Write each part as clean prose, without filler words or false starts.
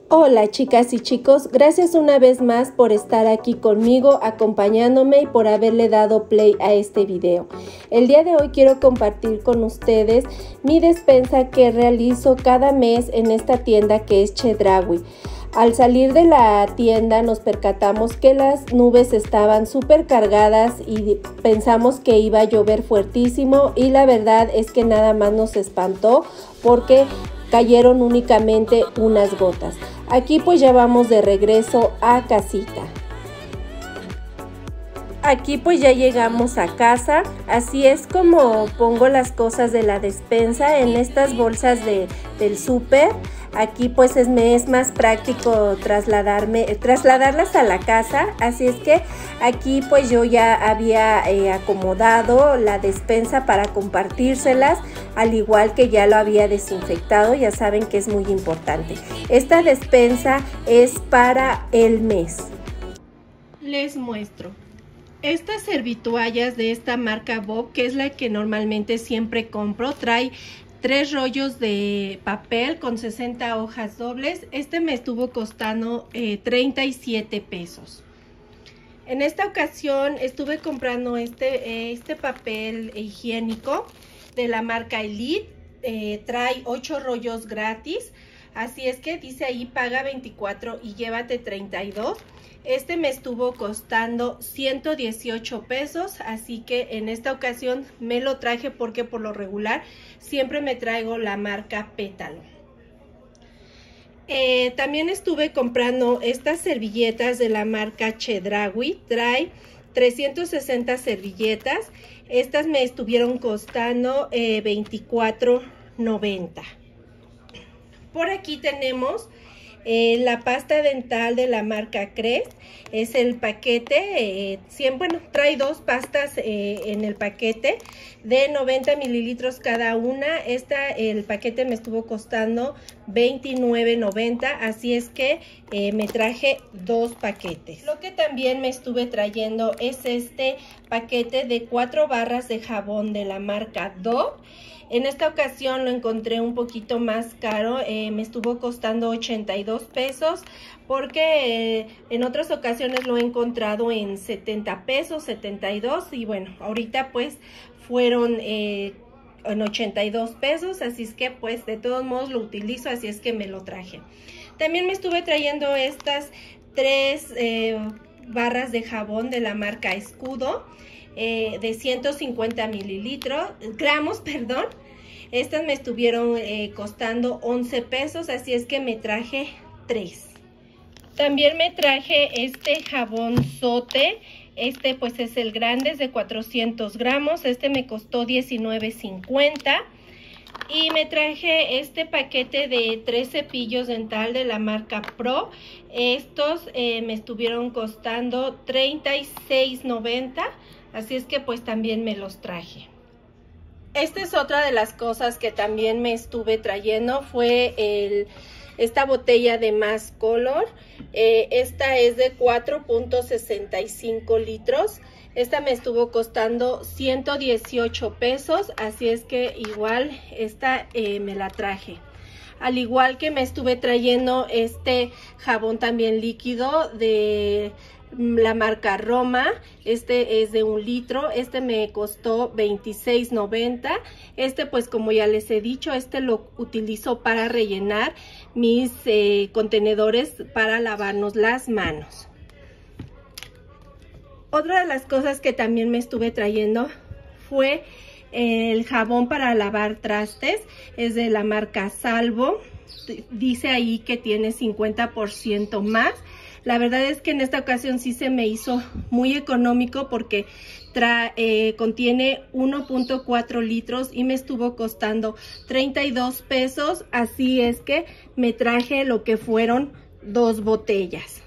Hola chicas y chicos, gracias una vez más por estar aquí conmigo, acompañándome y por haberle dado play a este video. El día de hoy quiero compartir con ustedes mi despensa que realizo cada mes en esta tienda que es Chedraui. Al salir de la tienda nos percatamos que las nubes estaban súper cargadas y pensamos que iba a llover fuertísimo, y la verdad es que nada más nos espantó porque cayeron únicamente unas gotas. Aquí pues ya vamos de regreso a casita. Aquí pues ya llegamos a casa. Así es como pongo las cosas de la despensa en estas bolsas del súper. Aquí pues me es más práctico trasladarlas a la casa, así es que aquí pues yo ya había acomodado la despensa para compartírselas, al igual que ya lo había desinfectado. Ya saben que es muy importante. Esta despensa es para el mes. Les muestro. Estas servitoallas de esta marca Bob, que es la que normalmente siempre compro, trae 3 rollos de papel con 60 hojas dobles. Este me estuvo costando 37 pesos. En esta ocasión estuve comprando este papel higiénico de la marca Elite. Trae 8 rollos gratis. Así es que dice ahí paga 24 y llévate 32. Este me estuvo costando 118 pesos, así que en esta ocasión me lo traje porque por lo regular siempre me traigo la marca Pétalo. También estuve comprando estas servilletas de la marca Chedraui. Trae 360 servilletas. Estas me estuvieron costando $24.90. Por aquí tenemos la pasta dental de la marca Crest. Es el paquete, trae 2 pastas en el paquete de 90 mililitros cada una. El paquete me estuvo costando $29.90, así es que me traje 2 paquetes. Lo que también me estuve trayendo es este paquete de 4 barras de jabón de la marca Dove. En esta ocasión lo encontré un poquito más caro, me estuvo costando 82 pesos, porque en otras ocasiones lo he encontrado en 70 pesos, 72, y bueno, ahorita pues fueron en 82 pesos, así es que pues de todos modos lo utilizo, así es que me lo traje. También me estuve trayendo estas 3 barras de jabón de la marca Escudo. De 150 gramos. Estas me estuvieron costando 11 pesos, así es que me traje 3. También me traje este jabón Sote. Este pues es el grande, es de 400 gramos. Este me costó $19.50. Y me traje este paquete de 3 cepillos dental de la marca Pro. Estos me estuvieron costando $36.90. Así es que pues también me los traje. Esta es otra de las cosas que también me estuve trayendo. Fue esta botella de Mass Color. Esta es de 4.65 litros. Esta me estuvo costando 118 pesos. Así es que igual esta me la traje. Al igual que me estuve trayendo este jabón también líquido de la marca Roma. Este es de 1 litro. Este me costó $26.90. Este pues como ya les he dicho, este lo utilizo para rellenar mis contenedores para lavarnos las manos. Otra de las cosas que también me estuve trayendo fue el jabón para lavar trastes. Es de la marca Salvo. Dice ahí que tiene 50% más. La verdad es que en esta ocasión sí se me hizo muy económico porque contiene 1.4 litros y me estuvo costando 32 pesos. Así es que me traje lo que fueron 2 botellas.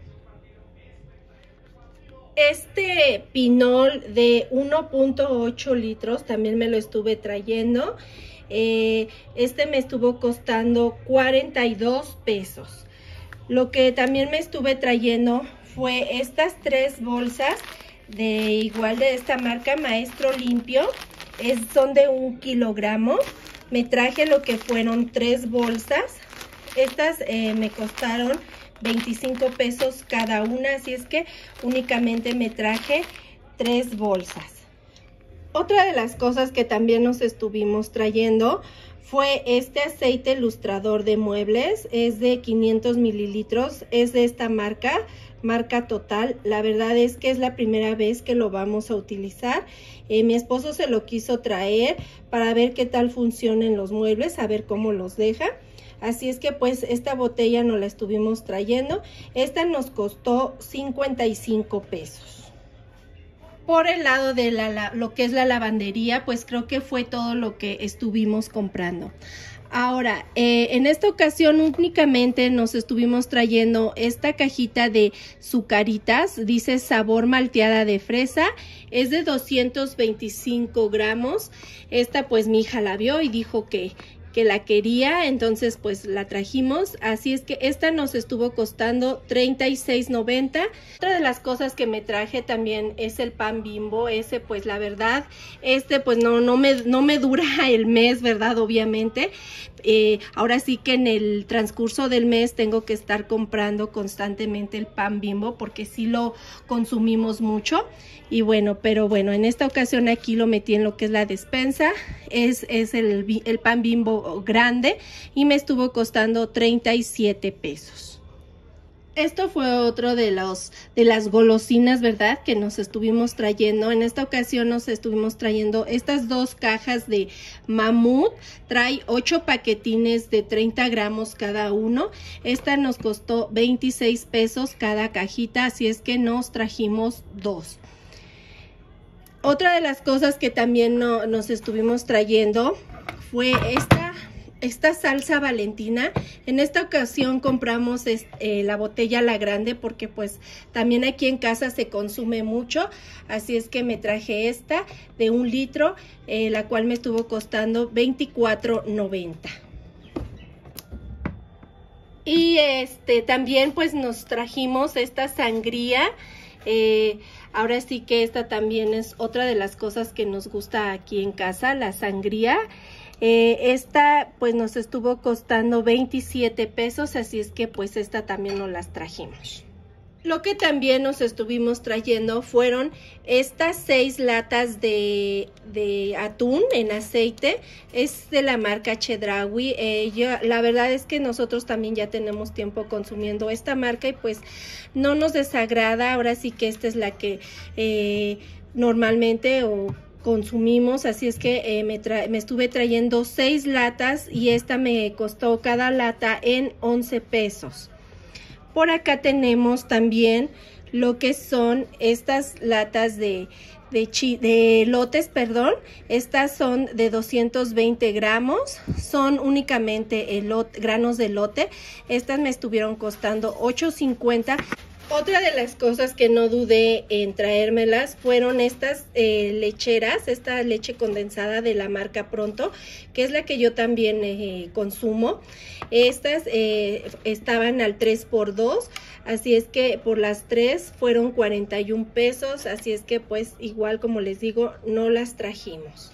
Este pinol de 1.8 litros también me lo estuve trayendo. Este me estuvo costando 42 pesos. Lo que también me estuve trayendo fue estas 3 bolsas de esta marca Maestro Limpio. Son de 1 kilogramo. Me traje lo que fueron 3 bolsas. Estas me costaron 25 pesos cada una, así es que únicamente me traje 3 bolsas. Otra de las cosas que también nos estuvimos trayendo fue este aceite lustrador de muebles. Es de 500 mililitros, es de esta marca Total. La verdad es que es la primera vez que lo vamos a utilizar. Mi esposo se lo quiso traer para ver qué tal funcionan los muebles, a ver cómo los deja. Así es que pues esta botella nos la estuvimos trayendo. Esta nos costó 55 pesos. Por el lado de lo que es la lavandería, pues creo que fue todo lo que estuvimos comprando. Ahora, en esta ocasión únicamente nos estuvimos trayendo esta cajita de Zucaritas, dice sabor malteada de fresa, es de 225 gramos. Esta pues mi hija la vio y dijo que la quería, entonces pues la trajimos. Así es que esta nos estuvo costando $36.90. Otra de las cosas que me traje también es el pan Bimbo. Ese pues la verdad, pues no me dura el mes, ¿verdad? Obviamente. Ahora sí que en el transcurso del mes tengo que estar comprando constantemente el pan Bimbo porque sí lo consumimos mucho. Y bueno, pero bueno, en esta ocasión aquí lo metí en lo que es la despensa. Es el pan Bimbo grande y me estuvo costando 37 pesos. Esto fue otro de las golosinas, ¿verdad? Que nos estuvimos trayendo. En esta ocasión nos estuvimos trayendo estas 2 cajas de Mamut. Trae 8 paquetines de 30 gramos cada uno. Esta nos costó 26 pesos cada cajita, así es que nos trajimos 2. Otra de las cosas que también nos estuvimos trayendo fue esta salsa Valentina. En esta ocasión compramos la botella la grande porque pues también aquí en casa se consume mucho. Así es que me traje esta de 1 litro, la cual me estuvo costando $24.90. Y también pues nos trajimos esta sangría. Ahora sí que esta también es otra de las cosas que nos gusta aquí en casa, la sangría. Esta pues nos estuvo costando 27 pesos, así es que pues esta también nos las trajimos. Lo que también nos estuvimos trayendo fueron estas 6 latas de atún en aceite. Es de la marca Chedraui. La verdad es que nosotros también ya tenemos tiempo consumiendo esta marca y pues no nos desagrada. Ahora sí que esta es la que normalmente consumimos, así es que me estuve trayendo 6 latas y esta me costó cada lata en 11 pesos. Por acá tenemos también lo que son estas latas de elotes, perdón. Estas son de 220 gramos, son únicamente granos de elote. Estas me estuvieron costando $8.50. Otra de las cosas que no dudé en traérmelas fueron estas lecheras, esta leche condensada de la marca Pronto, que es la que yo también consumo. Estas estaban al 3x2, así es que por las 3 fueron 41 pesos, así es que pues igual como les digo, no las trajimos.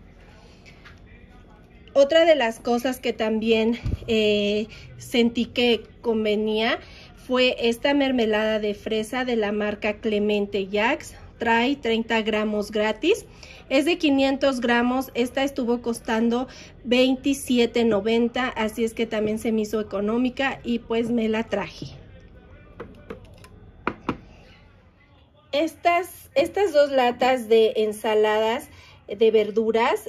Otra de las cosas que también sentí que convenía fue esta mermelada de fresa de la marca Clemente Jacks. Trae 30 gramos gratis. Es de 500 gramos. Esta estuvo costando $27.90. Así es que también se me hizo económica y pues me la traje. Estas 2 latas de ensaladas de verduras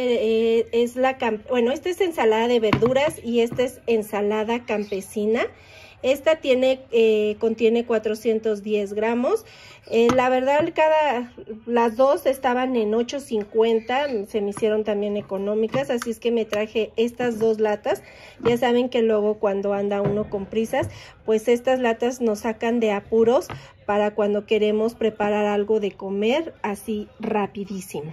esta es ensalada de verduras y esta es ensalada campesina. Esta contiene 410 gramos. La verdad, las 2 estaban en $8.50. Se me hicieron también económicas. Así es que me traje estas 2 latas. Ya saben que luego cuando anda uno con prisas, pues estas latas nos sacan de apuros para cuando queremos preparar algo de comer así rapidísimo.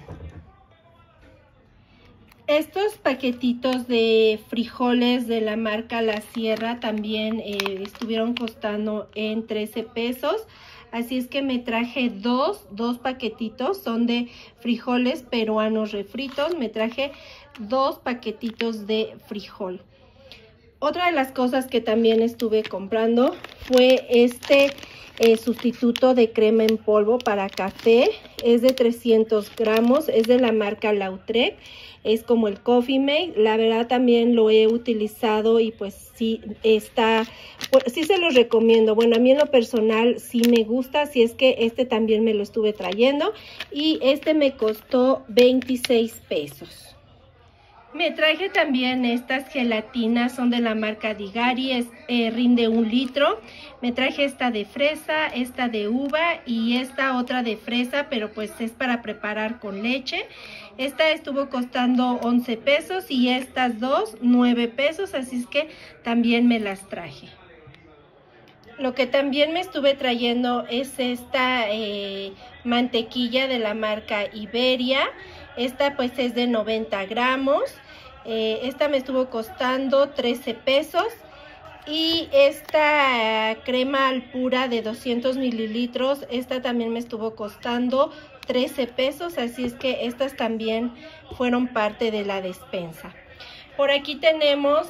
Estos paquetitos de frijoles de la marca La Sierra también estuvieron costando en 13 pesos. Así es que me traje dos paquetitos, son de frijoles peruanos refritos. Me traje 2 paquetitos de frijol. Otra de las cosas que también estuve comprando fue este sustituto de crema en polvo para café. Es de 300 gramos, es de la marca Lautrec, es como el Coffee Mate. La verdad también lo he utilizado y pues sí está, pues, sí se los recomiendo. Bueno, a mí en lo personal sí me gusta, así es que este también me lo estuve trayendo y este me costó 26 pesos. Me traje también estas gelatinas, son de la marca Digari, rinde 1 litro. Me traje esta de fresa, esta de uva y esta otra de fresa, pero pues es para preparar con leche. Esta estuvo costando 11 pesos y estas dos 9 pesos, así es que también me las traje. Lo que también me estuve trayendo es esta mantequilla de la marca Iberia. Esta pues es de 90 gramos. Esta me estuvo costando 13 pesos. Y esta crema Alpura de 200 mililitros, esta también me estuvo costando 13 pesos. Así es que estas también fueron parte de la despensa. Por aquí tenemos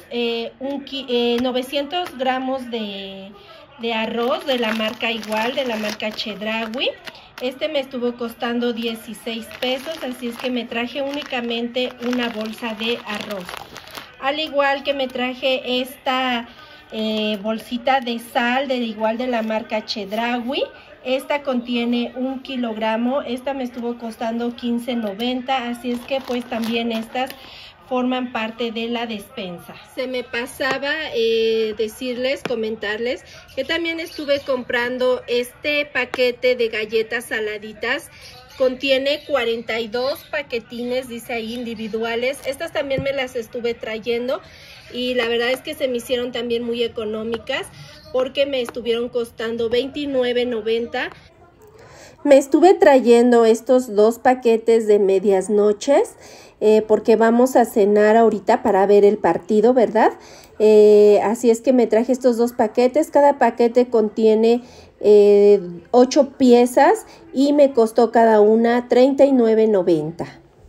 900 gramos de arroz de la marca igual, de la marca Chedraui. Este me estuvo costando 16 pesos, así es que me traje únicamente una bolsa de arroz. Al igual que me traje esta bolsita de sal, igual de la marca Chedraui. Esta contiene 1 kilogramo, esta me estuvo costando 15.90, así es que pues también estas forman parte de la despensa. Se me pasaba comentarles que también estuve comprando este paquete de galletas saladitas. Contiene 42 paquetines, dice ahí, individuales. Estas también me las estuve trayendo y la verdad es que se me hicieron también muy económicas porque me estuvieron costando $29.90. Me estuve trayendo estos 2 paquetes de medias noches porque vamos a cenar ahorita para ver el partido, ¿verdad? Así es que me traje estos 2 paquetes. Cada paquete contiene 8 piezas y me costó cada una $39.90.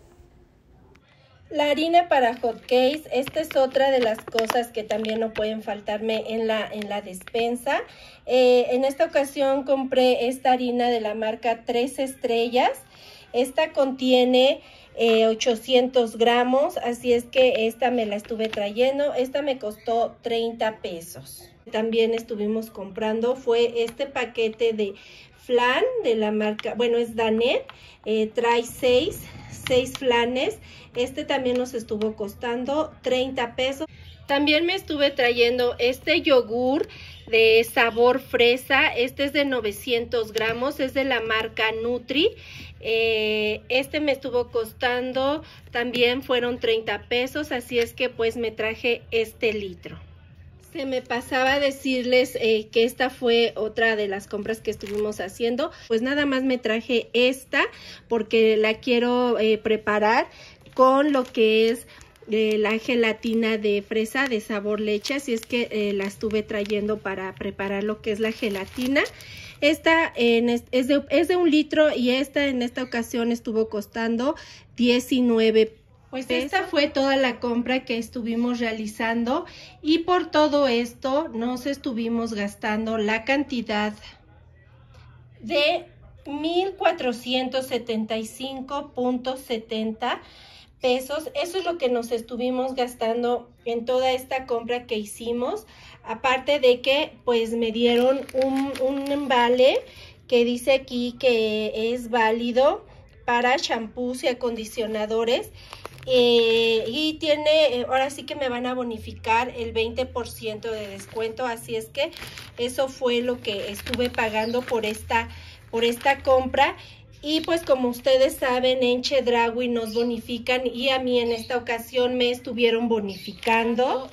La harina para hot cakes, esta es otra de las cosas que también no pueden faltarme en la despensa. En esta ocasión compré esta harina de la marca 3 estrellas. Esta contiene 800 gramos, así es que esta me la estuve trayendo. Esta me costó 30 pesos. También estuvimos comprando, fue este paquete de flan de la marca, bueno, es Danet, trae 6 flanes. Este también nos estuvo costando 30 pesos. También me estuve trayendo este yogur de sabor fresa. Este es de 900 gramos, es de la marca Nutri. Este me estuvo costando, también fueron 30 pesos, así es que pues me traje este litro. Se me pasaba a decirles que esta fue otra de las compras que estuvimos haciendo. Pues nada más me traje esta porque la quiero preparar con lo que es la gelatina de fresa de sabor leche. Así es que la estuve trayendo para preparar lo que es la gelatina. Esta es de 1 litro y esta en esta ocasión estuvo costando 19 pesos. Pues esta fue toda la compra que estuvimos realizando y por todo esto nos estuvimos gastando la cantidad de 1,475.70 pesos. Eso es lo que nos estuvimos gastando en toda esta compra que hicimos. Aparte de que pues me dieron un vale que dice aquí que es válido para shampoos y acondicionadores. Y tiene, ahora sí que me van a bonificar el 20% de descuento, así es que eso fue lo que estuve pagando por esta compra. Y pues como ustedes saben, en Chedraui nos bonifican y a mí en esta ocasión me estuvieron bonificando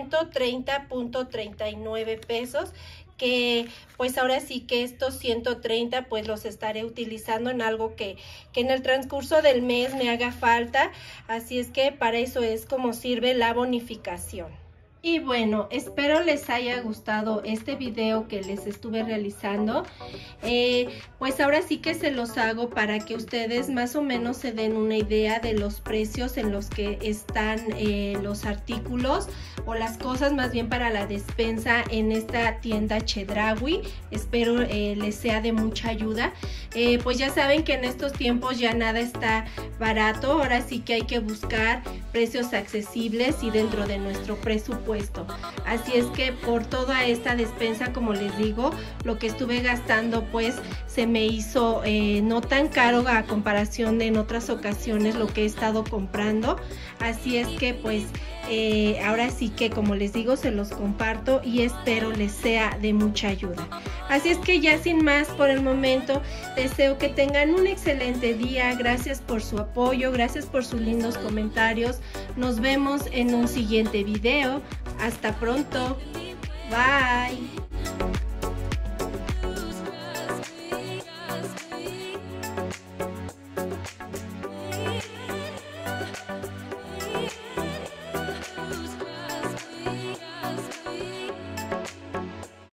130.39 pesos. Que pues ahora sí que estos 130 pues los estaré utilizando en algo que en el transcurso del mes me haga falta, así es que para eso es como sirve la bonificación. Y bueno, espero les haya gustado este video que les estuve realizando. Pues ahora sí que se los hago para que ustedes más o menos se den una idea de los precios en los que están los artículos o las cosas más bien para la despensa en esta tienda Chedraui. Espero les sea de mucha ayuda. Pues ya saben que en estos tiempos ya nada está barato. Ahora sí que hay que buscar precios accesibles y dentro de nuestro presupuesto. Así es que por toda esta despensa, como les digo, lo que estuve gastando pues se me hizo no tan caro a comparación de en otras ocasiones lo que he estado comprando. Así es que pues ahora sí que, como les digo, se los comparto y espero les sea de mucha ayuda. Así es que ya sin más por el momento, deseo que tengan un excelente día. Gracias por su apoyo, gracias por sus lindos comentarios. Nos vemos en un siguiente video. Hasta pronto. Bye.